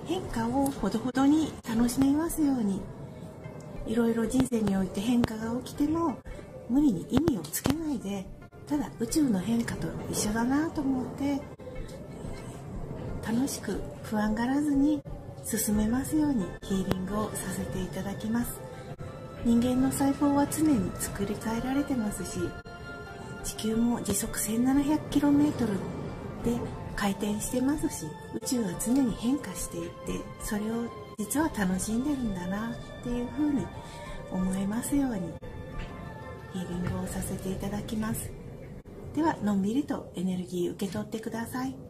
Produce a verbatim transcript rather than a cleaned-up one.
変化をほどほどに楽しめますように。いろいろ人生において変化が起きても無理に意味をつけないで、ただ宇宙の変化と一緒だなと思って楽しく不安がらずに進めますようにヒーリングをさせていただきます。人間の細胞は常に作り変えられてますし、地球も時速 せんななひゃくキロメートル で回転してますし、宇宙は常に変化していって、それを実は楽しんでるんだなっていうふうに思えますようにヒーリングをさせていただきます。ではのんびりとエネルギー受け取ってください。